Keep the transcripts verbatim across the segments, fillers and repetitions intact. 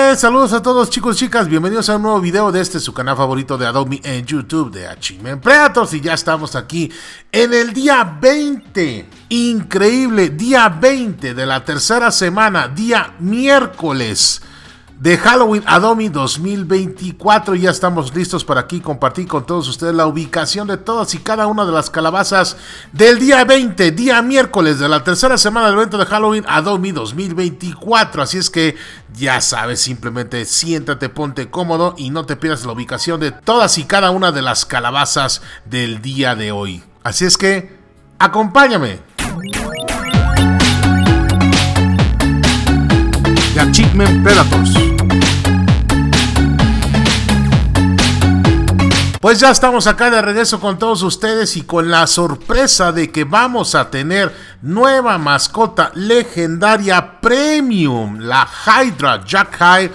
pues, saludos a todos chicos y chicas, bienvenidos a un nuevo video de este su canal favorito de Adobe en YouTube de Achievement Predators. Y ya estamos aquí en el día veinte, increíble, día veinte de la tercera semana, día miércoles de Halloween Adobe dos mil veinticuatro. Ya estamos listos para aquí compartir con todos ustedes la ubicación de todas y cada una de las calabazas del día veinte, día miércoles de la tercera semana del evento de Halloween Adobe dos mil veinticuatro. Así es que ya sabes, simplemente siéntate, ponte cómodo y no te pierdas la ubicación de todas y cada una de las calabazas del día de hoy. Así es que acompáñame. The Achievement Predators. Pues ya estamos acá de regreso con todos ustedes y con la sorpresa de que vamos a tener nueva mascota legendaria premium, la Hydra Jack Hyde,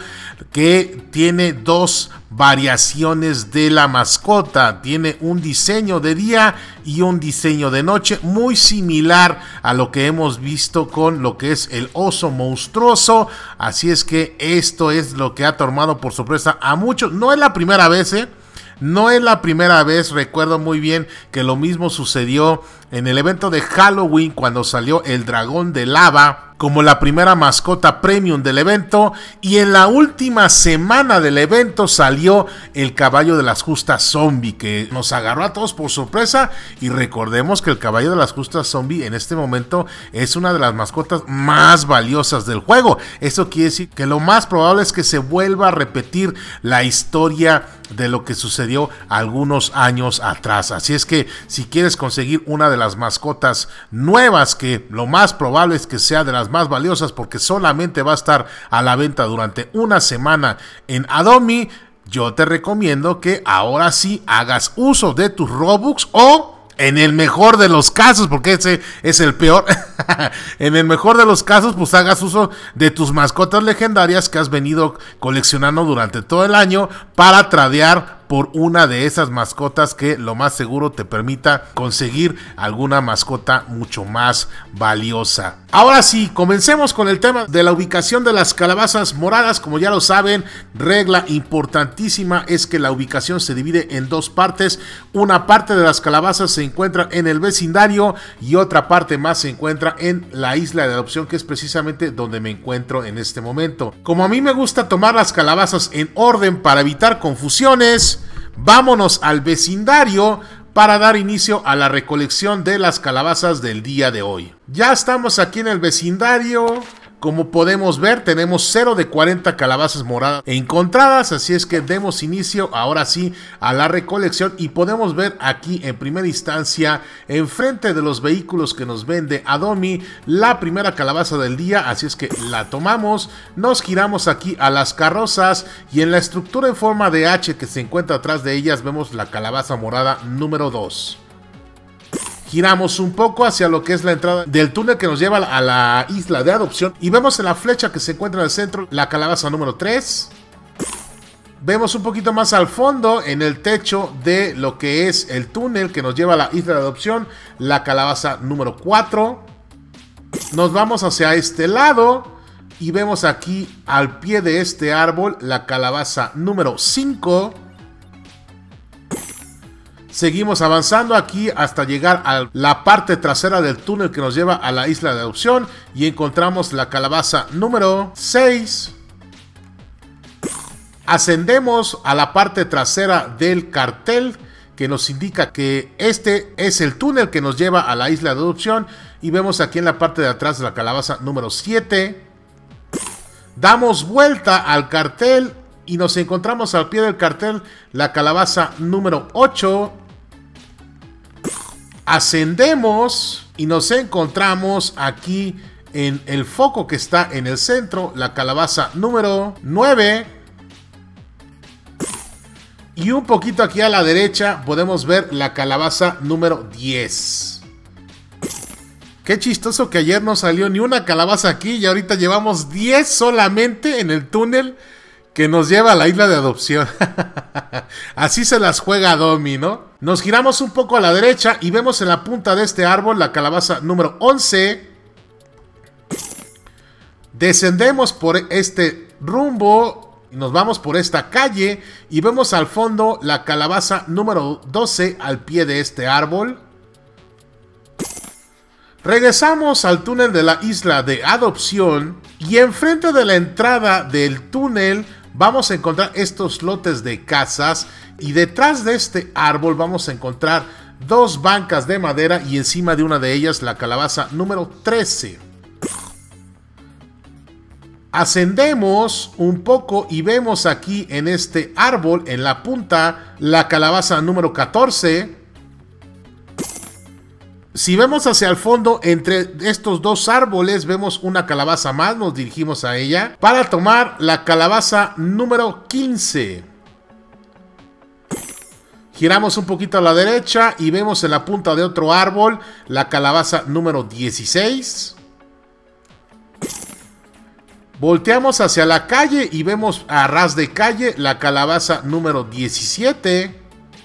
que tiene dos variaciones de la mascota. Tiene un diseño de día y un diseño de noche, muy similar a lo que hemos visto con lo que es el oso monstruoso. Así es que esto es lo que ha tomado por sorpresa a muchos. No es la primera vez, ¿eh? No es la primera vez. Recuerdo muy bien que lo mismo sucedió en el evento de Halloween cuando salió el dragón de lava como la primera mascota premium del evento, y en la última semana del evento salió el caballo de las justas zombie, que nos agarró a todos por sorpresa. Y recordemos que el caballo de las justas zombie en este momento es una de las mascotas más valiosas del juego. Eso quiere decir que lo más probable es que se vuelva a repetir la historia de lo que sucedió algunos años atrás. Así es que si quieres conseguir una de las mascotas nuevas, que lo más probable es que sea de las más valiosas porque solamente va a estar a la venta durante una semana en Adobe, yo te recomiendo que ahora sí hagas uso de tus Robux, o en el mejor de los casos, porque ese es el peor, en el mejor de los casos, pues hagas uso de tus mascotas legendarias que has venido coleccionando durante todo el año para tradear por una de esas mascotas que lo más seguro te permita conseguir alguna mascota mucho más valiosa. Ahora sí, comencemos con el tema de la ubicación de las calabazas moradas. Como ya lo saben, regla importantísima es que la ubicación se divide en dos partes. Una parte de las calabazas se encuentra en el vecindario y otra parte más se encuentra en la isla de adopción, que es precisamente donde me encuentro en este momento. Como a mí me gusta tomar las calabazas en orden para evitar confusiones, vámonos al vecindario para dar inicio a la recolección de las calabazas del día de hoy. Ya estamos aquí en el vecindario. Como podemos ver, tenemos cero de cuarenta calabazas moradas encontradas, así es que demos inicio ahora sí a la recolección. Y podemos ver aquí en primera instancia, enfrente de los vehículos que nos vende Adobe, la primera calabaza del día, así es que la tomamos, nos giramos aquí a las carrozas y en la estructura en forma de H que se encuentra atrás de ellas vemos la calabaza morada número dos. Giramos un poco hacia lo que es la entrada del túnel que nos lleva a la isla de adopción y vemos en la flecha que se encuentra en el centro la calabaza número tres. Vemos un poquito más al fondo en el techo de lo que es el túnel que nos lleva a la isla de adopción la calabaza número cuatro. Nos vamos hacia este lado y vemos aquí al pie de este árbol la calabaza número cinco. Seguimos avanzando aquí hasta llegar a la parte trasera del túnel que nos lleva a la isla de adopción y encontramos la calabaza número seis. Ascendemos a la parte trasera del cartel que nos indica que este es el túnel que nos lleva a la isla de adopción y vemos aquí en la parte de atrás la calabaza número siete. Damos vuelta al cartel y nos encontramos al pie del cartel la calabaza número ocho. Ascendemos y nos encontramos aquí en el foco que está en el centro la calabaza número nueve. Y un poquito aquí a la derecha podemos ver la calabaza número diez. Qué chistoso que ayer no salió ni una calabaza aquí y ahorita llevamos diez solamente en el túnel que nos lleva a la isla de adopción. Así se las juega Adobe, ¿no? Nos giramos un poco a la derecha y vemos en la punta de este árbol la calabaza número once. Descendemos por este rumbo Nos vamos por esta calle y vemos al fondo la calabaza número doce al pie de este árbol. Regresamos al túnel de la isla de adopción y enfrente de la entrada del túnel vamos a encontrar estos lotes de casas y detrás de este árbol vamos a encontrar dos bancas de madera y encima de una de ellas la calabaza número trece. Ascendemos un poco y vemos aquí en este árbol, en la punta, la calabaza número catorce. Si vemos hacia el fondo, entre estos dos árboles, vemos una calabaza más, nos dirigimos a ella para tomar la calabaza número quince. Giramos un poquito a la derecha y vemos en la punta de otro árbol la calabaza número dieciséis. Volteamos hacia la calle y vemos a ras de calle la calabaza número diecisiete.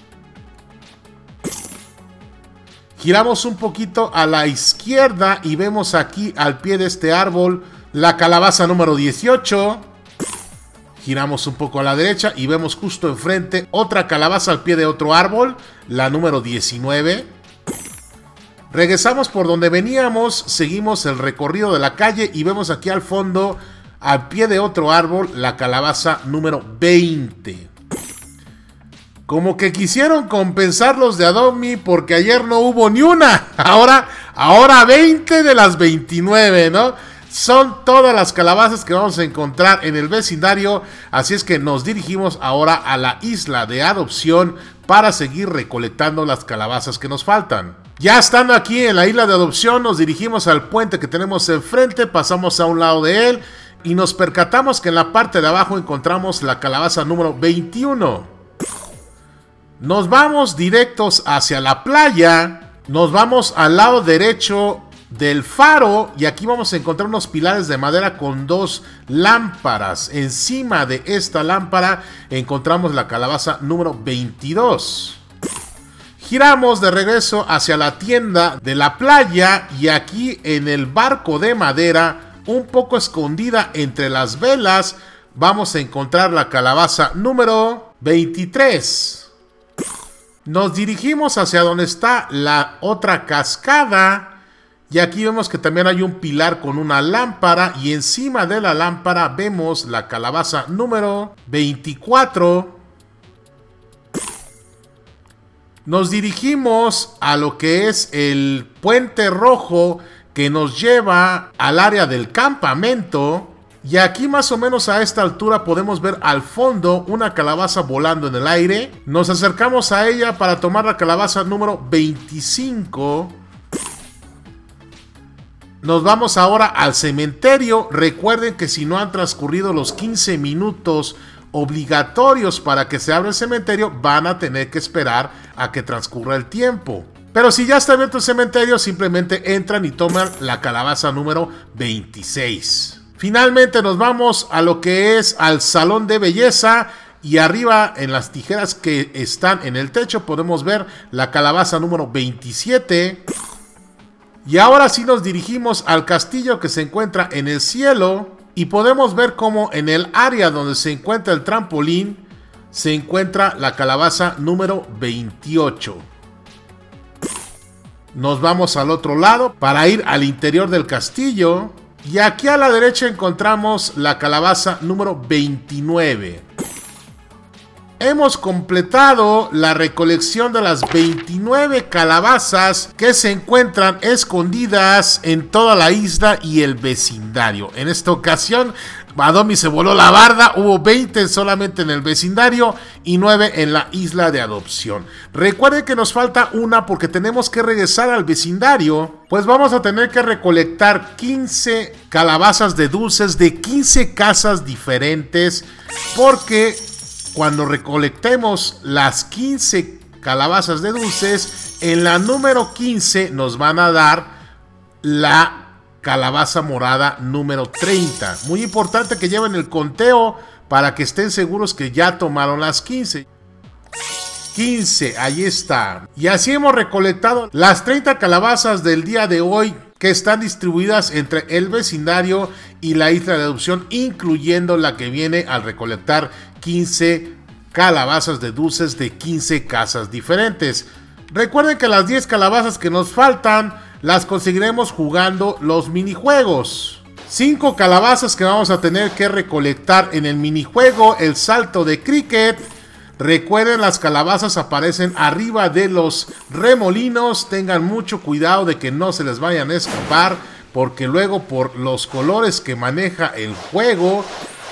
Giramos un poquito a la izquierda y vemos aquí al pie de este árbol la calabaza número dieciocho. Giramos un poco a la derecha y vemos justo enfrente otra calabaza al pie de otro árbol, la número diecinueve. Regresamos por donde veníamos, seguimos el recorrido de la calle y vemos aquí al fondo, al pie de otro árbol, la calabaza número veinte. Como que quisieron compensar los de Adobe porque ayer no hubo ni una. Ahora, ahora veinte de las veintinueve, ¿no? Son todas las calabazas que vamos a encontrar en el vecindario. Así es que nos dirigimos ahora a la isla de adopción para seguir recolectando las calabazas que nos faltan. Ya estando aquí en la isla de adopción, nos dirigimos al puente que tenemos enfrente. Pasamos a un lado de él y nos percatamos que en la parte de abajo encontramos la calabaza número veintiuno. Nos vamos directos hacia la playa, nos vamos al lado derecho del faro y aquí vamos a encontrar unos pilares de madera con dos lámparas. Encima de esta lámpara encontramos la calabaza número veintidós. Giramos de regreso hacia la tienda de la playa y aquí en el barco de madera, un poco escondida entre las velas, vamos a encontrar la calabaza número veintitrés. Nos dirigimos hacia donde está la otra cascada y aquí vemos que también hay un pilar con una lámpara y encima de la lámpara vemos la calabaza número veinticuatro. Nos dirigimos a lo que es el puente rojo que nos lleva al área del campamento. Y aquí más o menos a esta altura podemos ver al fondo una calabaza volando en el aire. Nos acercamos a ella para tomar la calabaza número veinticinco. Nos vamos ahora al cementerio. Recuerden que si no han transcurrido los quince minutos obligatorios para que se abra el cementerio, van a tener que esperar a que transcurra el tiempo. Pero si ya está abierto el cementerio, simplemente entran y toman la calabaza número veintiséis. Finalmente nos vamos a lo que es al salón de belleza y arriba en las tijeras que están en el techo podemos ver la calabaza número veintisiete. Y ahora sí nos dirigimos al castillo que se encuentra en el cielo y podemos ver cómo en el área donde se encuentra el trampolín se encuentra la calabaza número veintiocho. Nos vamos al otro lado para ir al interior del castillo. Y aquí a la derecha encontramos la calabaza número veintinueve. Hemos completado la recolección de las veintinueve calabazas que se encuentran escondidas en toda la isla y el vecindario. En esta ocasión, Adobe se voló la barda, hubo veinte solamente en el vecindario y nueve en la isla de adopción. Recuerden que nos falta una porque tenemos que regresar al vecindario, pues vamos a tener que recolectar quince calabazas de dulces de quince casas diferentes, porque cuando recolectemos las quince calabazas de dulces, en la número quince nos van a dar la calabaza morada número treinta. Muy importante que lleven el conteo para que estén seguros que ya tomaron las quince. quince, ahí está. Y así hemos recolectado las treinta calabazas del día de hoy. que están distribuidas entre el vecindario y la isla de adopción, incluyendo la que viene al recolectar quince calabazas de dulces de quince casas diferentes. Recuerden que las diez calabazas que nos faltan las conseguiremos jugando los minijuegos. cinco calabazas que vamos a tener que recolectar en el minijuego El Salto de Cricket. Recuerden, las calabazas aparecen arriba de los remolinos. Tengan mucho cuidado de que no se les vayan a escapar, porque luego por los colores que maneja el juego,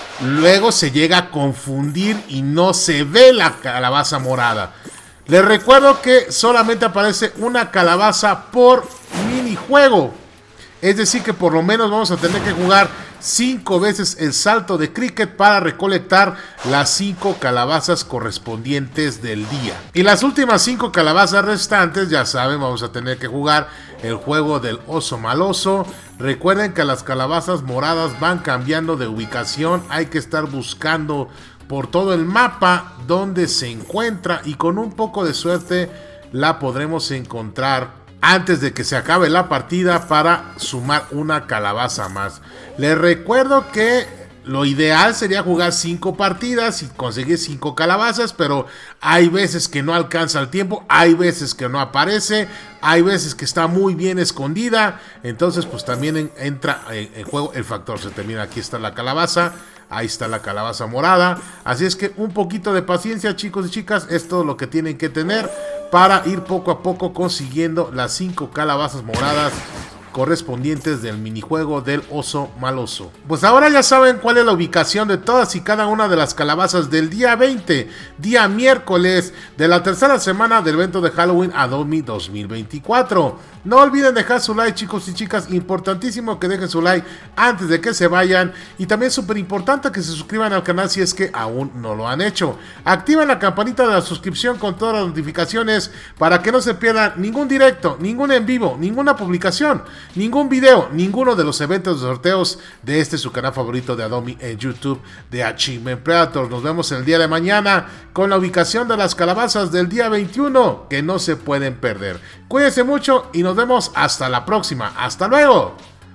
luego se llega a confundir y no se ve la calabaza morada. Les recuerdo que solamente aparece una calabaza por minijuego. Es decir que por lo menos vamos a tener que jugar cinco veces el salto de cricket para recolectar las cinco calabazas correspondientes del día. Y las últimas cinco calabazas restantes, ya saben, vamos a tener que jugar el juego del oso maloso. Recuerden que las calabazas moradas van cambiando de ubicación. Hay que estar buscando por todo el mapa donde se encuentra, y con un poco de suerte la podremos encontrar antes de que se acabe la partida para sumar una calabaza más. Les recuerdo que lo ideal sería jugar cinco partidas y conseguir cinco calabazas, pero hay veces que no alcanza el tiempo, hay veces que no aparece, hay veces que está muy bien escondida. Entonces pues también en, entra en, en juego el factor. Se termina, aquí está la calabaza, ahí está la calabaza morada. Así es que un poquito de paciencia, chicos y chicas, es todo lo que tienen que tener para ir poco a poco consiguiendo las cinco calabazas moradas correspondientes del minijuego del oso maloso. Pues ahora ya saben cuál es la ubicación de todas y cada una de las calabazas del día veinte, día miércoles de la tercera semana del evento de Halloween Adobe dos mil veinticuatro. No olviden dejar su like, chicos y chicas, importantísimo que dejen su like antes de que se vayan, y también súper importante que se suscriban al canal si es que aún no lo han hecho. Activen la campanita de la suscripción con todas las notificaciones para que no se pierdan ningún directo, ningún en vivo, ninguna publicación, ningún video, ninguno de los eventos de sorteos de este su canal favorito de Adobe en YouTube de Achievement Predator. Nos vemos el día de mañana con la ubicación de las calabazas del día veintiuno que no se pueden perder. Cuídense mucho y nos vemos hasta la próxima. Hasta luego.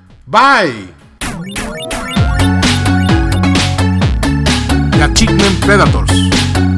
Bye. The Achievement Predators.